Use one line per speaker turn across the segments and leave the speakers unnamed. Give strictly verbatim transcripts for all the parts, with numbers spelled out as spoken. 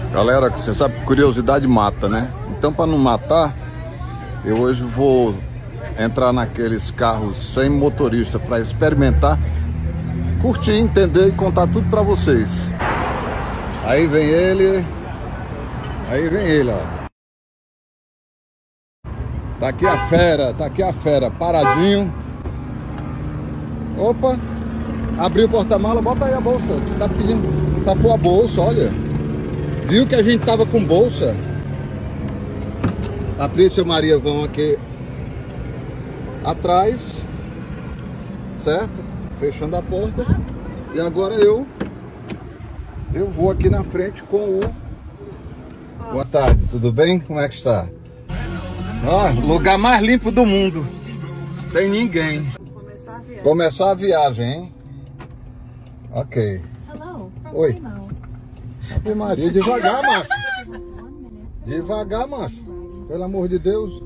Galera, você sabe que curiosidade mata, né? Então, para não matar, eu hoje vou entrar naqueles carros sem motorista para experimentar, curtir, entender e contar tudo para vocês. Aí vem ele, aí vem ele, ó. Tá aqui a fera, tá aqui a fera, paradinho. Opa, abriu o porta-mala, bota aí a bolsa. Tá pedindo pra pôr a bolsa, olha. Viu que a gente tava com bolsa? A Patrícia e a Maria vão aqui atrás, certo? Fechando a porta. E agora eu eu vou aqui na frente com o... Boa tarde, tudo bem? Como é que está? Ó, lugar mais limpo do mundo. Tem ninguém.
Começar a viagem.
Começar a viagem, hein? Ok.
Hello.
Oi. Ave Maria, devagar, macho. Devagar, macho. Pelo amor de Deus.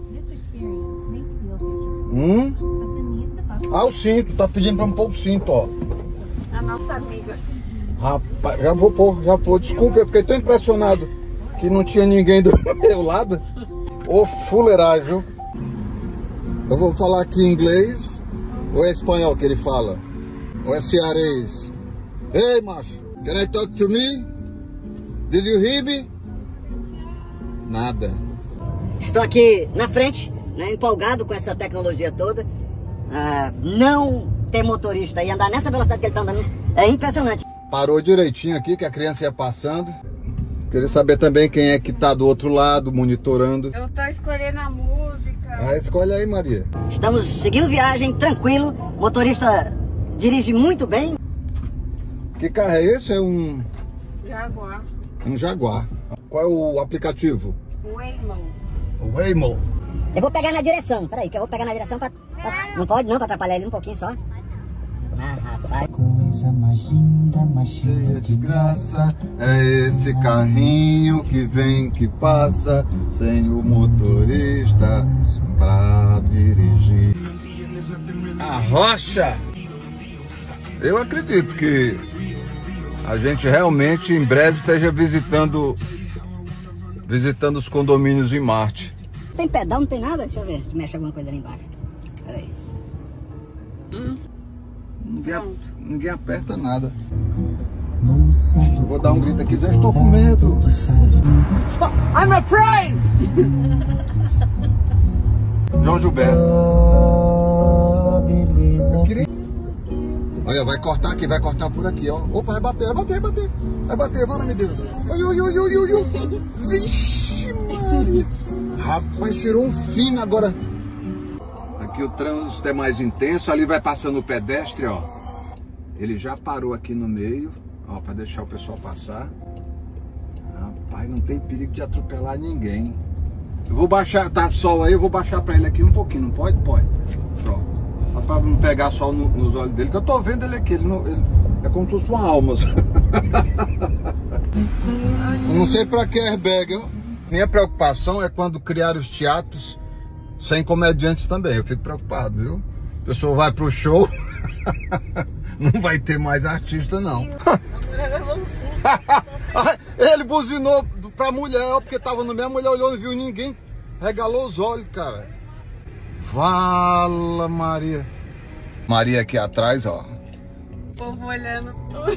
Hum? Ah, o cinto. Tá pedindo pra me pôr o cinto, ó.
A nossa amiga.
Rapaz, já vou pôr, já pôr. Desculpa, eu fiquei tão impressionado que não tinha ninguém do meu lado. Ô, fuleiragem, viu? Eu vou falar aqui em inglês. Ou é espanhol que ele fala? Ou é cearês? Hey, macho. Can I talk to me? Did you hear me? Nada.
Estou aqui na frente, né, empolgado com essa tecnologia toda. Ah, não ter motorista e andar nessa velocidade que ele está andando é impressionante.
Parou direitinho aqui, que a criança ia passando. Queria saber também quem é que tá do outro lado, monitorando.
Eu tô escolhendo a música.
Ah, escolhe aí, Maria.
Estamos seguindo viagem, tranquilo. O motorista dirige muito bem.
Que carro é esse? É um...
Jaguar.
Um Jaguar. Qual é o aplicativo?
Waymo.
O Waymo.
Eu vou pegar na direção, peraí, que eu vou pegar na direção pra... pra não pode não, pra atrapalhar ele um pouquinho só. Ah, rapaz.
Coisa mais linda, mais cheia de graça,
é esse carrinho que vem, que passa, sem o motorista pra dirigir. A rocha! Eu acredito que a gente realmente em breve esteja visitando, visitando os condomínios em Marte.
Não tem pedal, não tem nada? Deixa eu ver se mexe alguma coisa ali embaixo. Peraí.
Hum.
Ninguém, ninguém aperta nada.
moça.
Eu vou dar um grito aqui, já estou com medo.
I'm afraid!
João Gilberto.
Oh, beleza.
Eu queria... Olha, vai cortar aqui, vai cortar por aqui, ó. Opa, vai bater, vai bater, vai bater. Vai bater, vai lá, meu Deus. Oi, oi, oi, oi, oi, oi. Vixe, Maria. Rapaz, tirou um fino agora. Aqui o trânsito é mais intenso, ali vai passando o pedestre, ó. Ele já parou aqui no meio, ó, para deixar o pessoal passar. Rapaz, não tem perigo de atropelar ninguém. Eu vou baixar, tá sol aí, eu vou baixar para ele aqui um pouquinho, não pode? Pode. Pronto. Para não pegar sol no, nos olhos dele, que eu tô vendo ele aqui, ele, não, ele é como se fosse uma alma. Eu não sei para que airbag. Eu... Minha preocupação é quando criar os teatros sem comediantes também. Eu fico preocupado, viu? A pessoa vai pro show, não vai ter mais artista, não. Ele buzinou pra mulher, porque tava no meio, a mulher olhou, não viu ninguém, regalou os olhos, cara. Fala, Maria. Maria aqui atrás, ó.
O povo olhando tudo.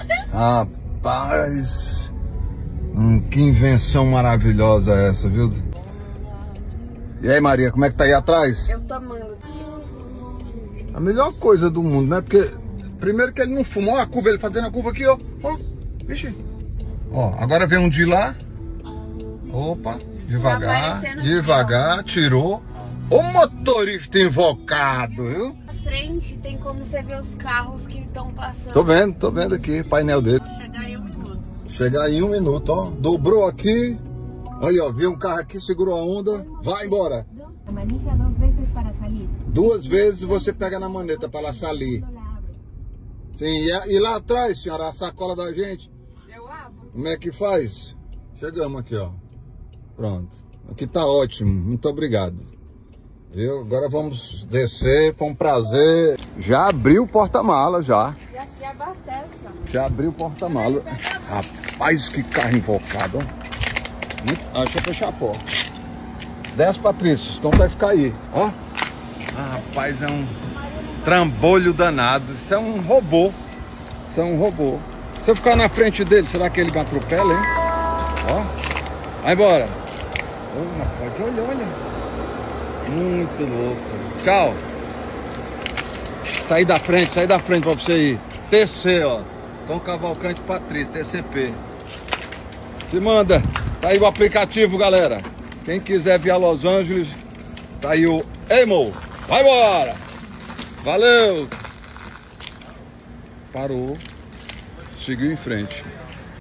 Rapaz, hum, que invenção maravilhosa essa, viu? E aí, Maria, como é que tá aí atrás?
Eu tô amando.
A melhor coisa do mundo, né? Porque, primeiro que ele não fumou a curva, ele fazendo a curva aqui, ó. Ó, vixe. Ó, agora vem um de lá. Opa, devagar, devagar, tirou. O motorista invocado, viu?
Na frente tem como você ver os carros que estão passando.
Tô vendo, tô vendo aqui, painel dele.
Chegar em um minuto.
Chegar em um minuto, ó. Dobrou aqui. Aí, ó, viu um carro aqui, segurou a onda. Vai embora.
Manija duas vezes para sair.
Duas vezes você pega na maneta para ela sair. Sim, e, e lá atrás, senhora, a sacola da gente.
Eu abro.
Como é que faz? Chegamos aqui, ó. Pronto. Aqui tá ótimo. Muito obrigado. Viu? Agora vamos descer. Foi um prazer. Já abriu o porta-mala, já.
E aqui abastece,
Já abriu o porta-malas. Rapaz, que carro invocado, ó. Muito... Ah, deixa eu fechar a porta. Desce, Patrícia, então vai ficar aí, ó. Ah, rapaz, é um trambolho danado. Isso é um robô. Isso é um robô. Se eu ficar na frente dele, será que ele me atropela, hein? Ó. Vai embora. Oh, rapaz, olha, olha. Muito louco. Tchau. Saí da frente, saí da frente pra você ir. T C, ó. Tom Cavalcante Patrícia, T C P. Se manda. Tá aí o aplicativo, galera. Quem quiser vir a Los Angeles, tá aí o Emo. Vai embora. Valeu. Parou. Seguiu em frente.